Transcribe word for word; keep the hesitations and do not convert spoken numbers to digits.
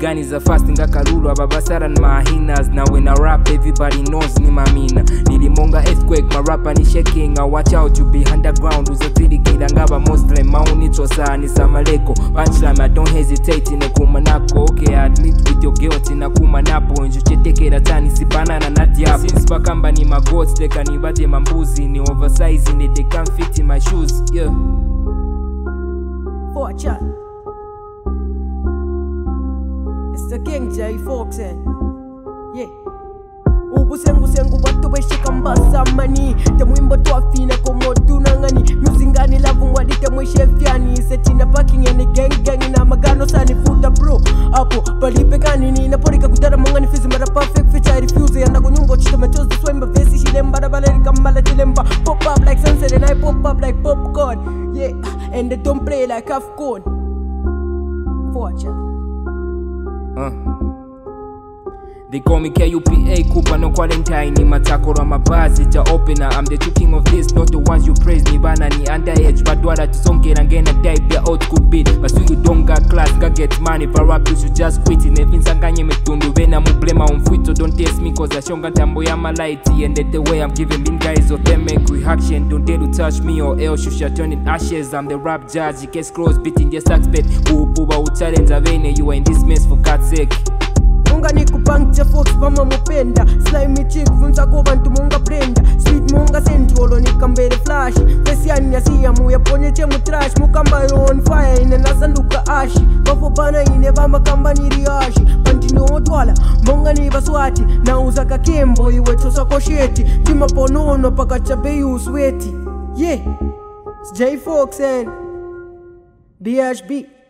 ndiganiza fast ngakalulu ababasara mahinas. Now when I rap everybody knows ni mamina. Nilimonga earthquake my rapper ni shaking. I watch out you be underground uzotirikira ngaba Muslim maunitwa sani samaleko. Punchline I don't hesitate nekuma nako. Okay I admit with your guilt nakuma napo. Njuchetekera tani sipanana na diapo. Since bakamba ni magots leka nibate mambuzi. Ni oversize ni they can't fit in my shoes. Yeah. Fortune. It's the King J Fox and yeah. Ubu sengu sengu watu beshika mbasa mani. Temwimbo twafina komo tunangani. Musingani lavu wadi temwe shefiani. Setina parking yani gang gang na magano sani futa bro. Apo palipe gani ni naporika kutara mongani fizi mara perfect feature I refuse. Yanda kunyumbo chito metozi swemba vesi shilemba da balerika mbala chilemba. Pop up like sunset and I pop up like popcorn. Yeah, and they don't play like Afcon. Fortune. Uh. They call me K U P A, Cooper, no quarantine. Ni matakora mabazi, ja opener. I'm the true king of this, not the ones you praise. Ni bana ni underage, but what I tusonge and gonna type their out good beat. But so you don't got class, got get money. For rap you should just quit. Nevin sanganye metundu, vena mublema umfuito. Don't test me cause I shonga tambo ya malaiti. And that the way I'm giving mean guys of them make reaction. Don't dare to touch me or else you shall turn in ashes. I'm the rap judge, you case close, beating the sax bed. Ububa uchallenge avene, you are in this mess for God's sake. Munga ni kupuncture Fox mama mupenda. Slimy chick funza ko bantu munga prenda. Sweet munga centrolo ni kambere flash. Pesiani yasiya muya ponye che mu trash. Mukamba on fire ine nasanduka ashi. Bafo bana ine bama kamba ni riashi. Pantino otwala munga ni baswati. Na uzaka kembo iwe chosa kosheti. Tima ponono paka chabe usweti. Yeah, it's J Fox and D H B.